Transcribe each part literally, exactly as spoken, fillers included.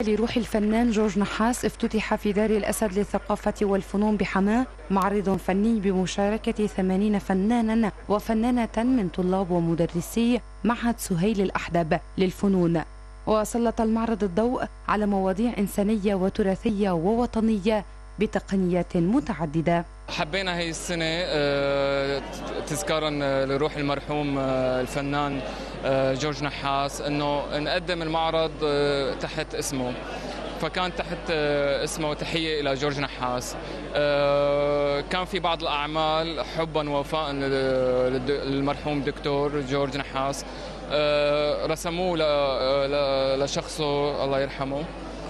لروح الفنان جورج نحاس افتتح في دار الأسد للثقافة والفنون بحماة معرض فني بمشاركة ثمانين فنانا وفنانة من طلاب ومدرسي معهد سهيل الأحدب للفنون. وسلط المعرض الضوء على مواضيع إنسانية وتراثية ووطنية بتقنيات متعددة. حبينا هي السنة تذكارا لروح المرحوم الفنان جورج نحاس أنه نقدم المعرض تحت اسمه، فكان تحت اسمه تحية إلى جورج نحاس. كان في بعض الأعمال حبا ووفاء للمرحوم دكتور جورج نحاس رسموه لشخصه الله يرحمه،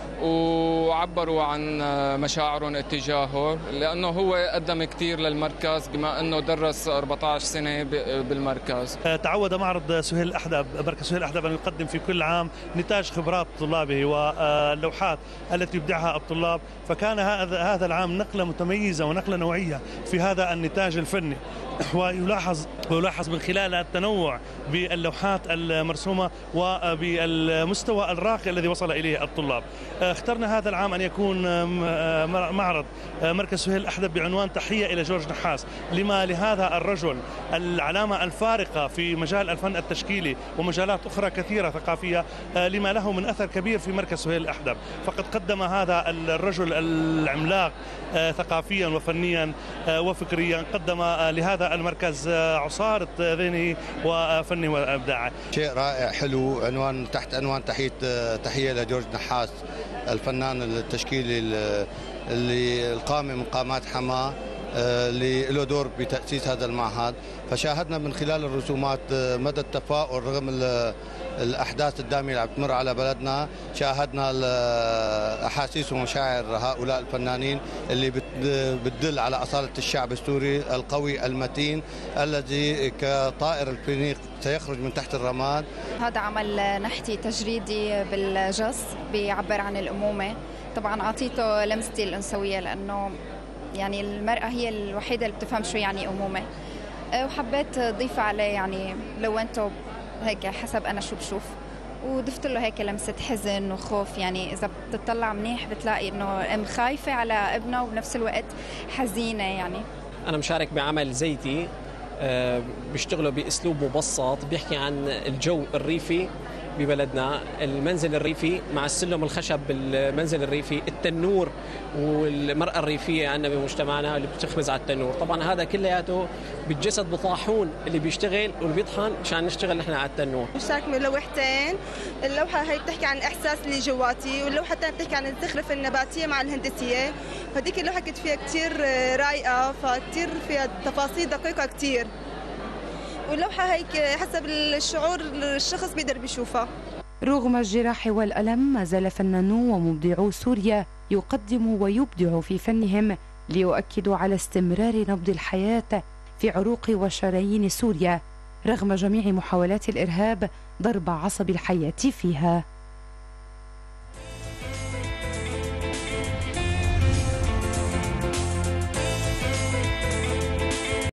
وعبروا عن مشاعرهم اتجاهه لأنه هو قدم كثير للمركز بما أنه درس أربعة عشر سنة بالمركز. تعود معرض سهيل الأحدب مركز سهيل الأحدب أن يقدم في كل عام نتاج خبرات طلابه واللوحات التي يبدعها الطلاب، فكان هذا العام نقلة متميزة ونقلة نوعية في هذا النتاج الفني، ويلاحظ ويلاحظ من خلال التنوع باللوحات المرسومة وبالمستوى الراقي الذي وصل إليه الطلاب. اخترنا هذا العام أن يكون معرض مركز سهيل الأحدب بعنوان تحية إلى جورج نحاس، لما لهذا الرجل العلامة الفارقة في مجال الفن التشكيلي ومجالات أخرى كثيرة ثقافية، لما له من أثر كبير في مركز سهيل الأحدب. فقد قدم هذا الرجل العملاق ثقافيا وفنيا وفكريا، قدم لهذا المركز عصارة ذهنه وفنه وإبداعه. شيء رائع حلو، عنوان تحت عنوان تحية تحية لجورج نحاس الفنان التشكيلي اللي القام من قامات حماة، اللي له دور بتأسيس هذا المعهد. فشاهدنا من خلال الرسومات مدى التفاؤل رغم الأحداث الدامية اللي عم تمر على بلدنا. شاهدنا الأحاسيس ومشاعر هؤلاء الفنانين اللي بتدل على أصالة الشعب السوري القوي المتين الذي كطائر الفينيق سيخرج من تحت الرماد. هذا عمل نحتي تجريدي بالجص بيعبر عن الأمومة. طبعا أعطيته لمستي الأنثوية لأنه يعني المرأة هي الوحيدة اللي بتفهم شو يعني أمومة، وحبيت أضيف عليه يعني لونته هيك حسب أنا شو بشوف، وضفت له هيك لمسة حزن وخوف. يعني إذا بتطلع منيح بتلاقي إنه أم خايفة على ابنها وبنفس الوقت حزينة. يعني أنا مشارك بعمل زيتي بيشتغلوا بأسلوب مبسط، بيحكي عن الجو الريفي ببلدنا، المنزل الريفي مع السلم الخشب بالمنزل الريفي، التنور والمرأة الريفية عندنا بمجتمعنا اللي بتخبز على التنور. طبعا هذا كلياته بالجسد بطاحون اللي بيشتغل واللي بيطحن عشان نشتغل نحن على التنور. مشترك من لوحتين، اللوحة هي بتحكي عن الإحساس اللي جواتي، واللوحة الثانية بتحكي عن الزخرفة النباتية مع الهندسية. فديك اللوحة كنت فيها كتير رايقة، فكتير فيها تفاصيل دقيقة كتير، واللوحة هيك حسب الشعور الشخص بيقدر بيشوفها. رغم الجراح والألم ما زال فنانو ومبدعو سوريا يقدموا ويبدعوا في فنهم ليؤكدوا على استمرار نبض الحياة في عروق وشرايين سوريا رغم جميع محاولات الإرهاب ضرب عصب الحياة فيها.